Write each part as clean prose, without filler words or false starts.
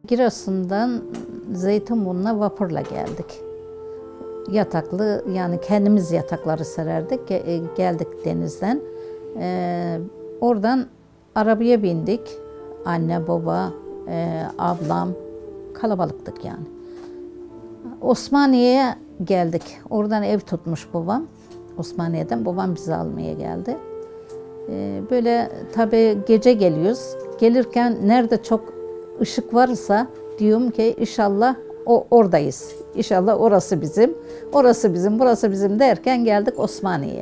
Giresun'dan Zeytinburnu'na vapurla geldik. Yataklı, yani kendimiz yatakları sererdik. Geldik denizden. Oradan arabaya bindik. Anne, baba, ablam, kalabalıktık yani. Osmaniye'ye geldik. Oradan ev tutmuş babam. Osmaniye'den babam bizi almaya geldi. Böyle tabii gece geliyoruz. Gelirken nerede çok ışık varsa diyorum ki inşallah oradayız. İnşallah orası bizim, orası bizim, burası bizim derken geldik Osmaniye'ye.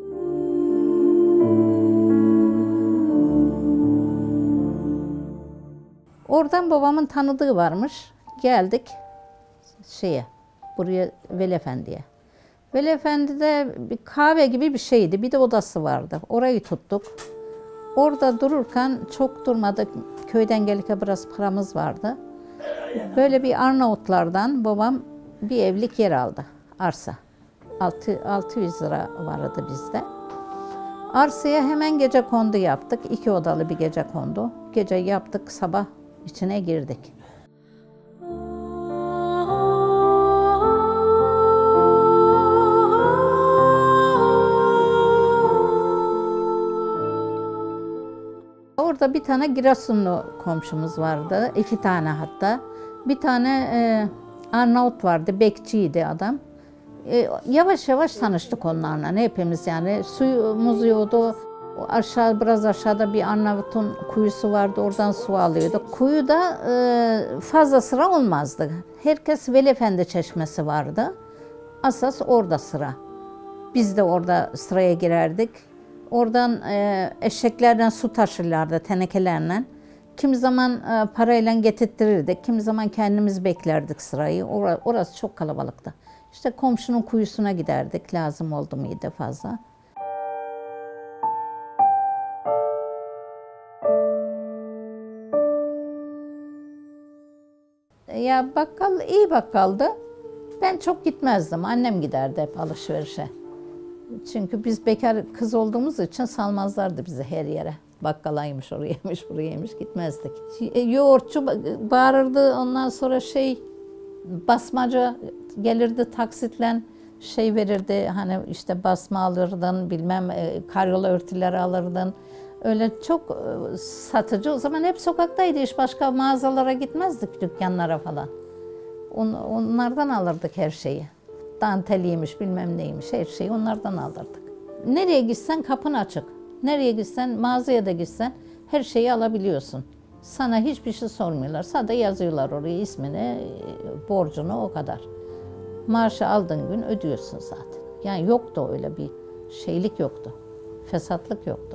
Oradan babamın tanıdığı varmış. Geldik buraya Veli Efendi'ye. Veli Efendi'de bir kahve gibi bir şeydi. Bir de odası vardı. Orayı tuttuk. Orada dururken çok durmadık. Köyden gelirken biraz paramız vardı. Böyle bir Arnavutlardan babam bir evlik yer aldı. Arsa. 600 lira vardı bizde. Arsaya hemen gecekondu yaptık. 2 odalı bir gecekondu. Gece yaptık, sabah içine girdik. Orada bir tane Giresunlu komşumuz vardı. 2 tane hatta. Bir tane Arnavut vardı, bekçiydi adam. Yavaş yavaş tanıştık onlarla hepimiz yani. Suyumuz yiyordu. Biraz aşağıda bir Arnavut'un kuyusu vardı, oradan su alıyordu. Kuyuda fazla sıra olmazdı. Herkes Veli Efendi çeşmesi vardı. Asas orada sıra. Biz de orada sıraya girerdik. Oradan eşeklerden su taşırlardı tenekelerle. Kimi zaman parayla getirttirirdik, kimi zaman kendimiz beklerdik sırayı. Orası çok kalabalıktı. İşte komşunun kuyusuna giderdik, lazım oldu muydu fazla. Ya bakkal iyi bakkaldı. Ben çok gitmezdim, annem giderdi hep alışverişe. Çünkü biz bekar kız olduğumuz için salmazlardı bizi her yere. Bakkalaymış, orayaymış, burayaymış gitmezdik. Yoğurtçu bağırırdı, ondan sonra basmacı gelirdi taksitle verirdi. Hani işte basma alırdın, bilmem karyola örtüleri alırdın. Öyle çok satıcı. O zaman hep sokaktaydı iş. Başka mağazalara gitmezdik, dükkanlara falan. Onlardan alırdık her şeyi. Danteliymiş, bilmem neymiş, her şeyi onlardan alırdık. Nereye gitsen kapın açık. Nereye gitsen, mağazaya da gitsen her şeyi alabiliyorsun. Sana hiçbir şey sormuyorlar. Sadece yazıyorlar oraya ismini, borcunu, o kadar. Maaşı aldığın gün ödüyorsun zaten. Yani yoktu öyle bir şeylik yoktu. Fesatlık yoktu.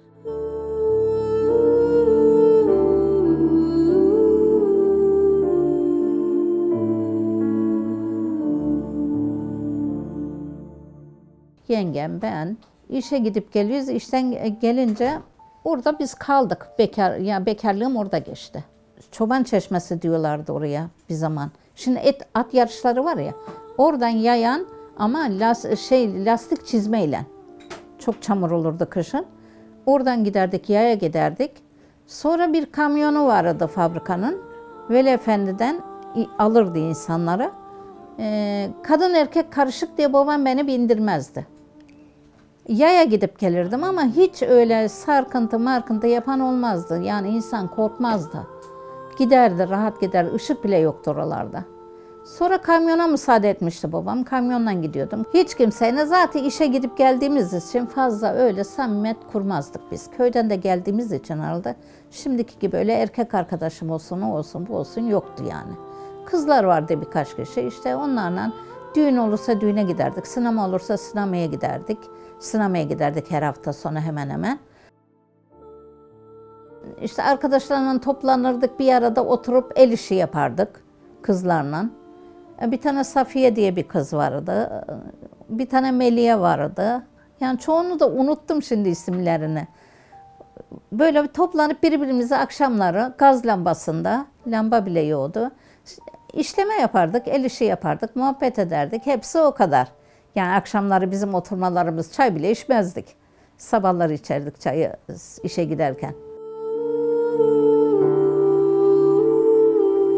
Yengem, ben işe gidip geliyoruz. İşten gelince orada biz kaldık. Bekarlığım orada geçti. Çoban çeşmesi diyorlardı oraya bir zaman. Şimdi at yarışları var ya. Oradan yayan ama lastik çizmeyle. Çok çamur olurdu kışın. Oradan giderdik, yaya giderdik. Sonra bir kamyonu vardı fabrikanın. Veli Efendi'den alırdı insanları. Kadın erkek karışık diye babam beni bindirmezdi. Yaya gidip gelirdim ama hiç öyle sarkıntı markıntı yapan olmazdı. Yani insan korkmazdı. Giderdi, rahat gider. Işık bile yoktu oralarda. Sonra kamyona müsaade etmişti babam. Kamyonla gidiyordum. Hiç kimseyle zaten işe gidip geldiğimiz için fazla öyle samimiyet kurmazdık biz. Köyden de geldiğimiz için herhalde şimdiki gibi öyle erkek arkadaşım olsun, o olsun, bu olsun yoktu yani. Kızlar vardı birkaç kişi. İşte onlarla düğün olursa düğüne giderdik. Sinema olursa sinemaya giderdik. Sinemaya giderdik her hafta sonu hemen hemen. İşte arkadaşlarla toplanırdık, bir arada oturup el işi yapardık kızlarla. Bir tane Safiye diye bir kız vardı. Bir tane Meliye vardı. Yani çoğunu da unuttum şimdi isimlerini. Böyle bir toplanıp birbirimize akşamları gaz lambasında, lamba bile yoktu, işleme yapardık, el işi yapardık, muhabbet ederdik. Hepsi o kadar. Yani akşamları bizim oturmalarımız, çay bile içmezdik. Sabahları içerdik çayı işe giderken.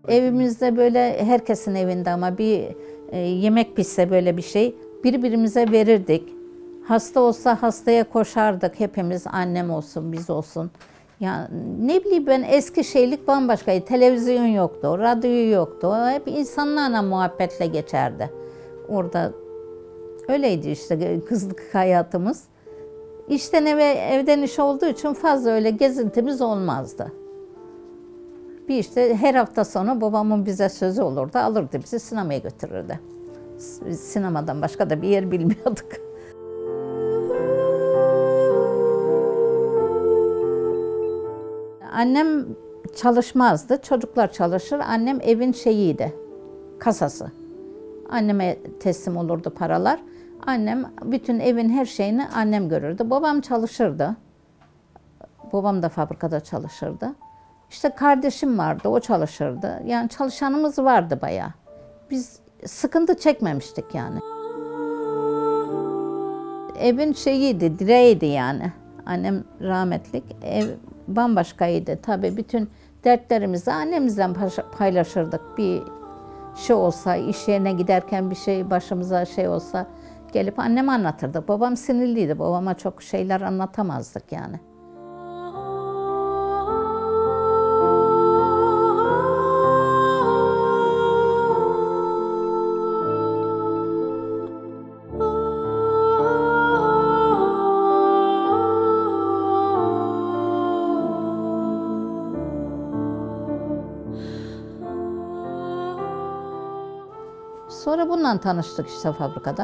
Evimizde böyle herkesin evinde ama bir yemek pişse böyle bir şey birbirimize verirdik. Hasta olsa hastaya koşardık hepimiz, annem olsun biz olsun. Ya ne bileyim ben, eski şeylik bambaşkaydı. Televizyon yoktu, radyo yoktu. Hep insanlarla muhabbetle geçerdi. Orada öyleydi işte kızlık hayatımız. İşten eve, evden iş olduğu için fazla öyle gezintimiz olmazdı. Bir işte her hafta sonu babamın bize sözü olurdu, alırdı bizi sinemaya götürürdü. Biz sinemadan başka da bir yer bilmiyorduk. Annem çalışmazdı, çocuklar çalışır. Annem evin şeyiydi, kasası. Anneme teslim olurdu paralar. Annem bütün evin her şeyini annem görürdü. Babam çalışırdı. Babam da fabrikada çalışırdı. İşte kardeşim vardı, o çalışırdı. Yani çalışanımız vardı bayağı. Biz sıkıntı çekmemiştik yani. Evin şeyiydi, direğiydi yani. Annem rahmetlik, ev bambaşkaydı. Tabii bütün dertlerimizi annemizle paylaşırdık. Bir şey olsa, iş yerine giderken bir şey başımıza şey olsa gelip anneme anlatırdık. Babam sinirliydi, babama çok şeyler anlatamazdık yani. Sonra bununla tanıştık işte fabrikada.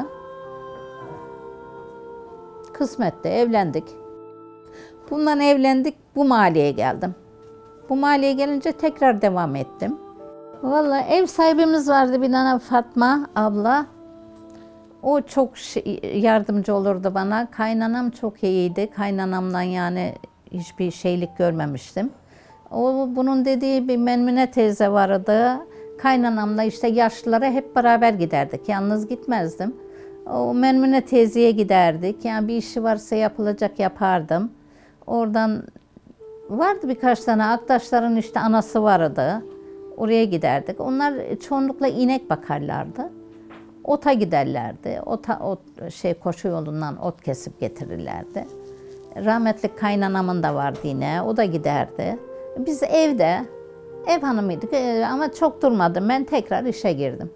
Kısmette evlendik. Bundan evlendik, bu mahalleye geldim. Bu mahalleye gelince tekrar devam ettim. Vallahi ev sahibimiz vardı bir tane, Fatma abla. O çok yardımcı olurdu bana. Kaynanam çok iyiydi. Kaynanamdan yani hiçbir şeylik görmemiştim. O bunun dediği bir Memnune teyze vardı. Kaynanamla işte yaşlılara hep beraber giderdik. Yalnız gitmezdim. O Memnune teyzeye giderdik. Yani bir işi varsa yapılacak yapardım. Oradan vardı birkaç tane Aktaşların işte anası vardı. Oraya giderdik. Onlar çoğunlukla inek bakarlardı. Ota giderlerdi. Ot koşu yolundan ot kesip getirirlerdi. Rahmetli kaynanamın da vardı yine. O da giderdi. Biz evde ev hanımıydık ama çok durmadım. Ben tekrar işe girdim.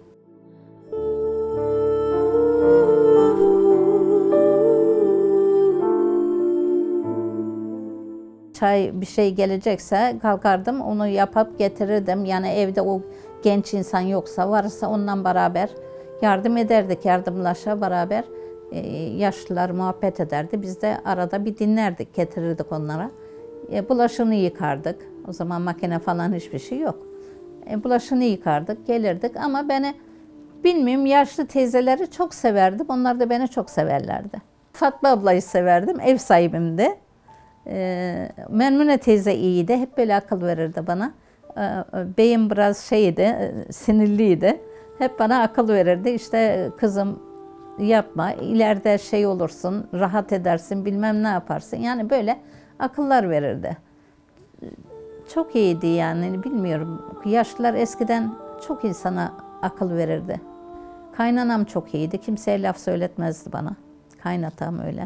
Çay bir şey gelecekse kalkardım, onu yapıp getirirdim. Yani evde o genç insan yoksa, varsa ondan beraber yardım ederdik, yardımlaşa beraber yaşlılar muhabbet ederdi. Biz de arada bir dinlerdik, getirirdik onlara. Bulaşığını yıkardık. O zaman makine falan hiçbir şey yok. Bulaşığını yıkardık, gelirdik ama beni bilmiyorum, yaşlı teyzeleri çok severdim. Onlar da beni çok severlerdi. Fatma ablayı severdim, ev sahibimdi. Memnune teyze iyiydi, hep böyle akıl verirdi bana. Beyim biraz şeydi, sinirliydi. Hep bana akıl verirdi. İşte kızım yapma, ileride şey olursun, rahat edersin, bilmem ne yaparsın. Yani böyle akıllar verirdi. Çok iyiydi yani, bilmiyorum. Yaşlılar eskiden çok insana akıl verirdi. Kaynanam çok iyiydi, kimseye laf söyletmezdi bana. Kaynatam öyle.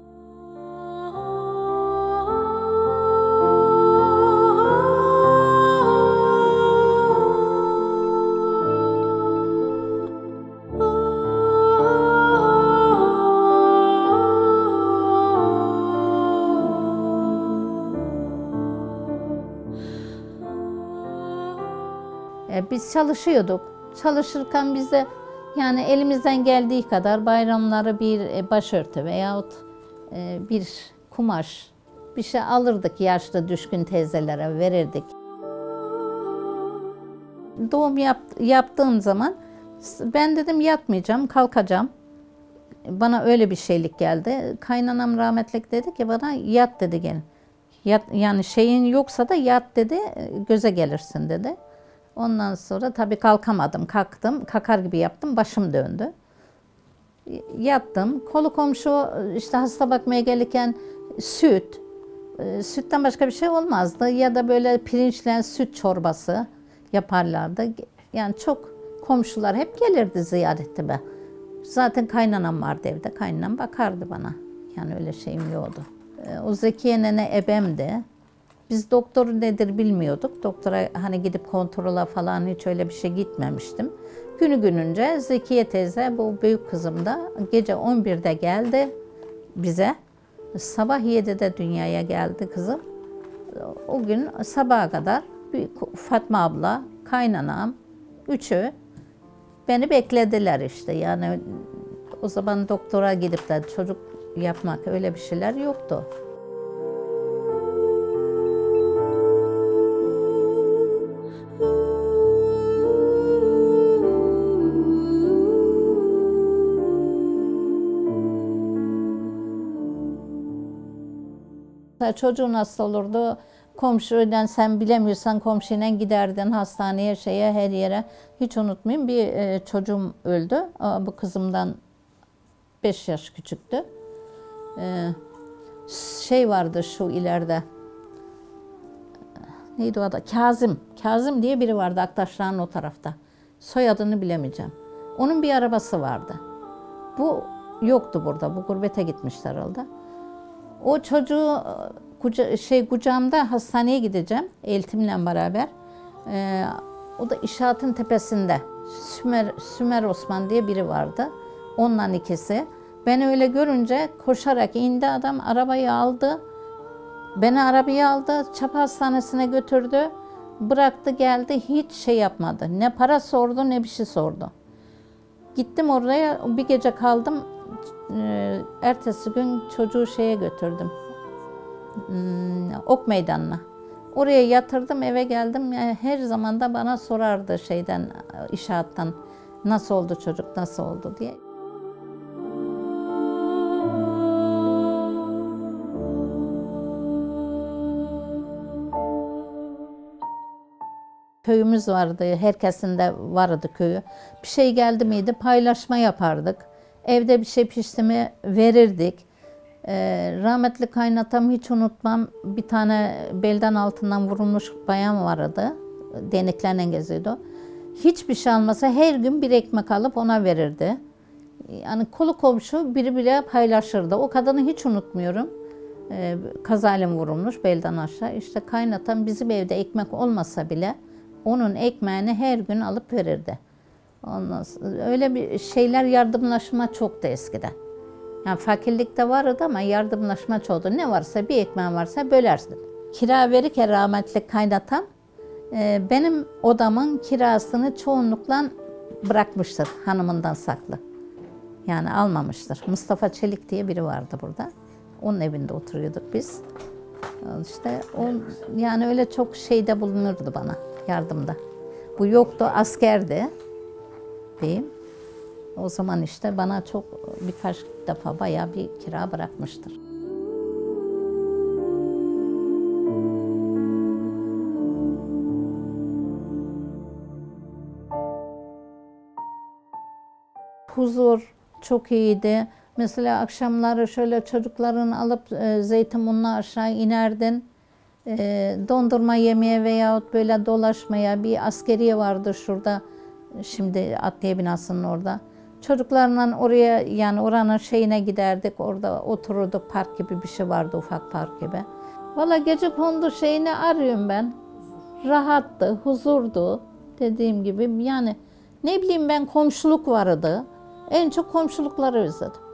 Biz çalışıyorduk. Çalışırken biz de yani elimizden geldiği kadar bayramları bir başörtü veyahut bir kumaş bir şey alırdık, yaşlı düşkün teyzelere verirdik. Doğum yaptığım zaman ben dedim yatmayacağım, kalkacağım. Bana öyle bir şeylik geldi. Kaynanam rahmetlik dedi ki bana, yat dedi, gel. Yat, yani şeyin yoksa da yat dedi, göze gelirsin dedi. Ondan sonra tabii kalkamadım, kalktım, kakar gibi yaptım, başım döndü. Yattım, kolu komşu işte hasta bakmaya gelirken sütten başka bir şey olmazdı. Ya da böyle pirinçle süt çorbası, yaparlardı. Yani çok komşular hep gelirdi ziyaretime. Zaten kaynanam vardı evde. Kaynanam bakardı bana. Yani öyle şeyim yoktu. O Zekiye nene ebemdi. Biz doktoru nedir bilmiyorduk. Doktora hani gidip kontrola falan hiç öyle bir şey gitmemiştim. Günü gününce Zekiye teyze bu büyük kızım da gece 11'de geldi bize. Sabah 7'de dünyaya geldi kızım. O gün sabaha kadar Fatma abla, kaynanam, üçü beni beklediler işte. Yani o zaman doktora gidip de çocuk yapmak öyle bir şeyler yoktu. Çocuğun hasta olurdu. Komşuyla sen bilemiyorsan komşuyla giderdin hastaneye, şeye, her yere. Hiç unutmayayım bir çocuğum öldü. Bu kızımdan 5 yaş küçüktü. Şey vardı şu ileride. Neydi o adı? Kazım. Kazım diye biri vardı Aktaşlar'ın o tarafta. Soyadını bilemeyeceğim. Onun bir arabası vardı. Bu yoktu burada. Bu gurbete gitmişler herhalde. O çocuğu kucağımda hastaneye gideceğim eğitimle beraber. O da İnşaatın tepesinde Sümer Osman diye biri vardı. Onunla ikisi. Beni öyle görünce koşarak indi adam, arabayı aldı. Beni arabaya aldı, Çapa Hastanesi'ne götürdü. Bıraktı geldi, hiç şey yapmadı. Ne para sordu ne bir şey sordu. Gittim oraya, bir gece kaldım. Ertesi gün çocuğu şeye götürdüm. Ok Meydanı'na. Oraya yatırdım, eve geldim. Yani her zaman da bana sorardı şeyden, inşaattan. Nasıl oldu çocuk, nasıl oldu diye. Köyümüz vardı, herkesin de vardı köyü. Bir şey geldi miydi paylaşma yapardık. Evde bir şey pişti mi verirdik. Rahmetli kaynatam hiç unutmam, bir tane belden altından vurulmuş bayan vardı. Deniklerle geziyordu. Hiçbir şey almasa her gün bir ekmek alıp ona verirdi. Yani kolu komşu biri bile paylaşırdı. O kadını hiç unutmuyorum. Kazayla vurulmuş belden aşağı. İşte kaynatam bizim evde ekmek olmasa bile onun ekmeğini her gün alıp verirdi. Ondan sonra, öyle bir şeyler, yardımlaşma çoktu eskiden. Yani fakirlikte vardı ama yardımlaşma çoktu. Ne varsa, bir ekmeğin varsa bölersin. Kira verirken rahmetli kaynatam benim odamın kirasını çoğunlukla bırakmıştır hanımından saklı. Yani almamıştır. Mustafa Çelik diye biri vardı burada. Onun evinde oturuyorduk biz. İşte o, yani öyle çok şeyde bulunurdu bana, yardımda. Bu yoktu, askerdi diyeyim. O zaman işte bana çok birkaç defa bayağı bir kira bırakmıştır. Huzur çok iyiydi. Mesela akşamları şöyle çocuklarını alıp Zeytinburnu'na aşağı inerdin. Dondurma yemeye veyahut böyle dolaşmaya, bir askeriye vardı şurada. Şimdi adliye binasının orada. Çocuklarla oraya, yani oranın şeyine giderdik. Orada otururduk, park gibi bir şey vardı, ufak park gibi. Valla gecekondu şeyini arıyorum ben. Rahattı, huzurdu dediğim gibi. Yani ne bileyim ben, komşuluk vardı. En çok komşulukları özledim.